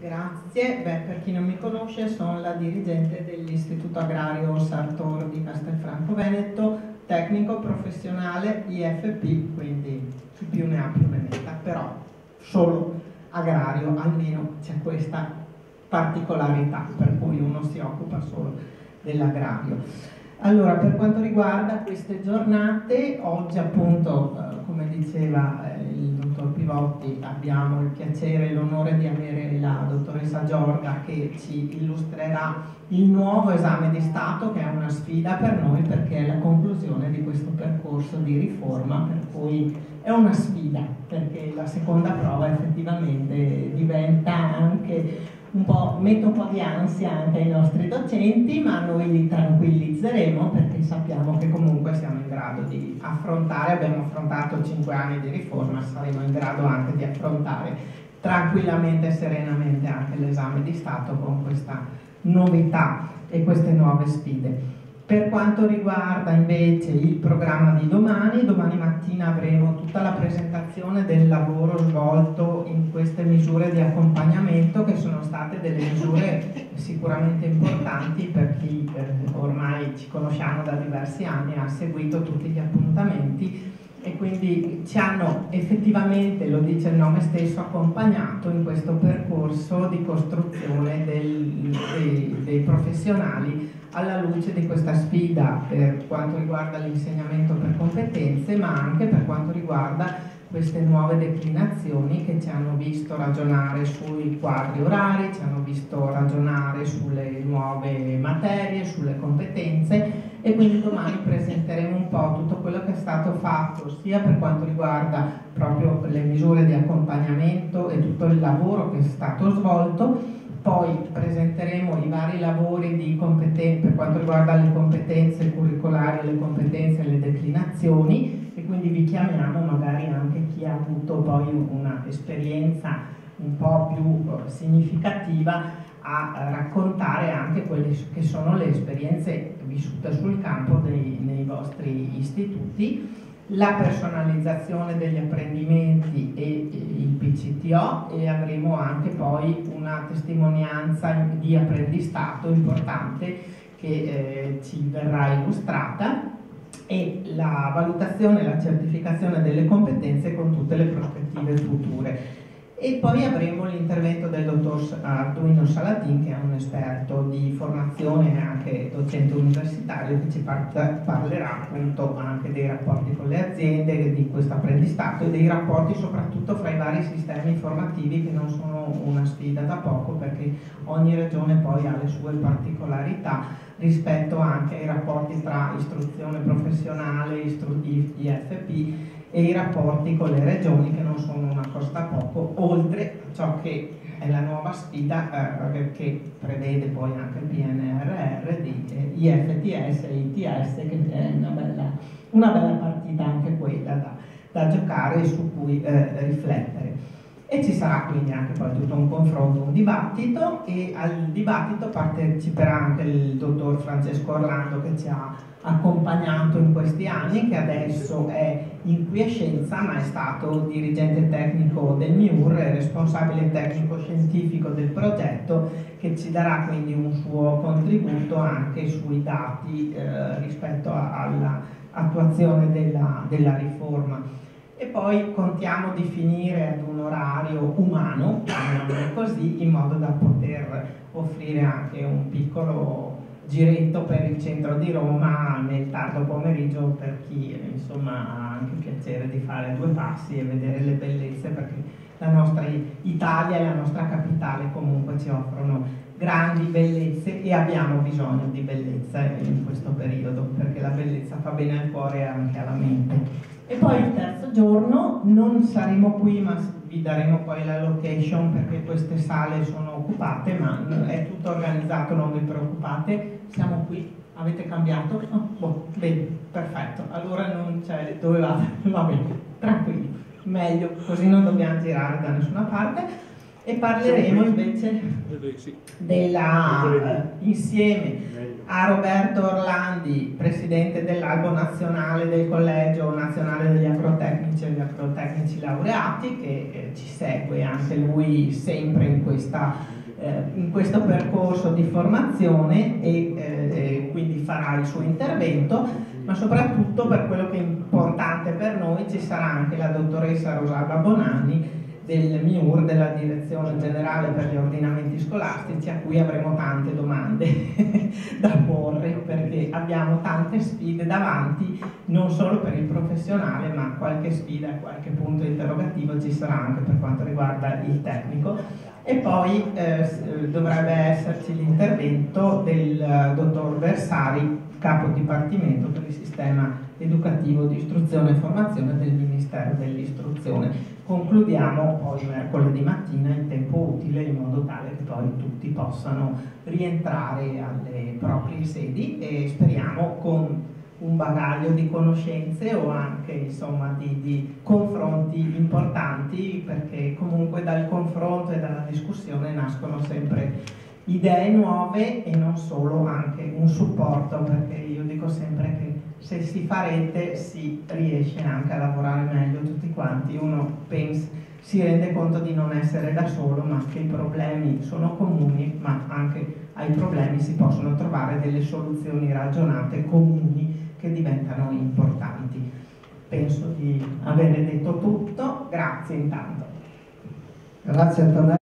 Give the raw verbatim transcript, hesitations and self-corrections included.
Grazie. Beh, per chi non mi conosce, sono la dirigente dell'Istituto Agrario Sartor di Castelfranco Veneto, tecnico professionale I F P, quindi chi più ne ha più ne metta, però solo agrario, almeno c'è questa particolarità per cui uno si occupa solo dell'agrario. Allora, per quanto riguarda queste giornate, oggi appunto, eh, come diceva eh, il dottor Pivotti, abbiamo il piacere e l'onore di avere la dottoressa Giorga che ci illustrerà il nuovo esame di Stato, che è una sfida per noi perché è la conclusione di questo percorso di riforma, per cui è una sfida, perché la seconda prova effettivamente diventa anche un po', mette un po' di ansia anche ai nostri docenti, ma noi li tranquillizzeremo perché sappiamo che comunque siamo in grado di affrontare, abbiamo affrontato cinque anni di riforma, saremo in grado anche di affrontare tranquillamente e serenamente anche l'esame di Stato con questa novità e queste nuove sfide. Per quanto riguarda invece il programma di domani, domani mattina avremo tutta la presentazione del lavoro svolto in queste misure di accompagnamento, che sono state delle misure sicuramente importanti per chi eh, ormai ci conosciamo da diversi anni e ha seguito tutti gli appuntamenti, e quindi ci hanno effettivamente, lo dice il nome stesso, accompagnato in questo percorso di costruzione del, dei, dei professionali alla luce di questa sfida per quanto riguarda l'insegnamento per competenze, ma anche per quanto riguarda queste nuove declinazioni che ci hanno visto ragionare sui quadri orari, ci hanno visto ragionare sulle nuove materie, sulle competenze, e quindi domani presenteremo un po' tutto quello che è stato fatto sia per quanto riguarda proprio le misure di accompagnamento e tutto il lavoro che è stato svolto. Poi presenteremo i vari lavori di competenze per quanto riguarda le competenze curricolari, le competenze e le declinazioni, e quindi vi chiamiamo magari anche chi ha avuto poi un'esperienza un po' più significativa a raccontare anche quelle che sono le esperienze vissute sul campo dei, nei vostri istituti, la personalizzazione degli apprendimenti e il P C T O, e avremo anche poi una testimonianza di apprendistato importante che eh, ci verrà illustrata, e la valutazione e la certificazione delle competenze con tutte le prospettive future. E poi avremo l'intervento del dottor Arduino Salatin, che è un esperto di formazione e anche docente universitario, che ci parlerà appunto anche dei rapporti con le aziende, di questo apprendistato e dei rapporti soprattutto fra i vari sistemi informativi, che non sono una sfida da poco, perché ogni regione poi ha le sue particolarità rispetto anche ai rapporti tra istruzione professionale, I F P e i rapporti con le regioni, che non sono una cosa da poco, oltre a ciò che è la nuova sfida eh, che prevede poi anche il P N R R di eh, I F T S e I T S, che è una bella, una bella partita anche quella da, da giocare e su cui eh, riflettere. E ci sarà quindi anche poi tutto un confronto, un dibattito, e al dibattito parteciperà anche il dottor Francesco Orlando, che ci ha accompagnato in questi anni, che adesso è in quiescenza, ma è stato dirigente tecnico del M I U R e responsabile tecnico scientifico del progetto, che ci darà quindi un suo contributo anche sui dati eh, rispetto all'attuazione della, della riforma. E poi contiamo di finire ad un orario umano, chiamiamolo così, in modo da poter offrire anche un piccolo giretto per il centro di Roma nel tardo pomeriggio, per chi insomma ha anche piacere di fare due passi e vedere le bellezze, perché la nostra Italia e la nostra capitale comunque ci offrono grandi bellezze, e abbiamo bisogno di bellezza in questo periodo, perché la bellezza fa bene al cuore e anche alla mente. E poi il terzo giorno non saremo qui, ma vi daremo poi la location, perché queste sale sono occupate, ma è tutto organizzato, non vi preoccupate, siamo qui. Avete cambiato? Oh, boh, bene, perfetto, allora non c'è, dovevate, va bene, tranquilli, meglio, così non dobbiamo girare da nessuna parte. e parleremo invece della, eh, insieme a Roberto Orlandi, presidente dell'Albo nazionale del Collegio Nazionale degli Agrotecnici e degli Agrotecnici Laureati, che eh, ci segue anche lui sempre in, questa, eh, in questo percorso di formazione e eh, quindi farà il suo intervento, ma soprattutto per quello che è importante per noi ci sarà anche la dottoressa Rosalba Bonanni del M I U R, della Direzione Generale per gli Ordinamenti Scolastici, a cui avremo tante domande da porre, perché abbiamo tante sfide davanti, non solo per il professionale, ma qualche sfida, qualche punto interrogativo ci sarà anche per quanto riguarda il tecnico. E poi eh, dovrebbe esserci l'intervento del uh, dottor Versari, capo dipartimento per il sistema educativo di istruzione e formazione del Ministero dell'Istruzione. Concludiamo poi mercoledì mattina in tempo utile, in modo tale che poi tutti possano rientrare alle proprie sedi e speriamo con un bagaglio di conoscenze o anche insomma di, di confronti importanti, perché comunque dal confronto e dalla discussione nascono sempre idee nuove e non solo, anche un supporto, perché io dico sempre che se si fa rete si riesce anche a lavorare meglio tutti quanti. Uno pensa, si rende conto di non essere da solo, ma che i problemi sono comuni, ma anche ai problemi si possono trovare delle soluzioni ragionate comuni che diventano importanti. Penso di avere detto tutto, grazie intanto. Grazie Antonella.